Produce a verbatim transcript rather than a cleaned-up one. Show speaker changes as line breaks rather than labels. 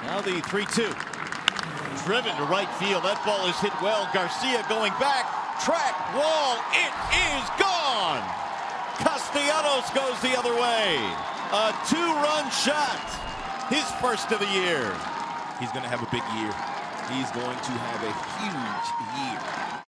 Now the three two. Driven to right field. That ball is hit well. Garcia going back. Track, wall, it is gone! Castellanos goes the other way. A two-run shot. His first of the year.
He's going to have a big year. He's going to have a huge year.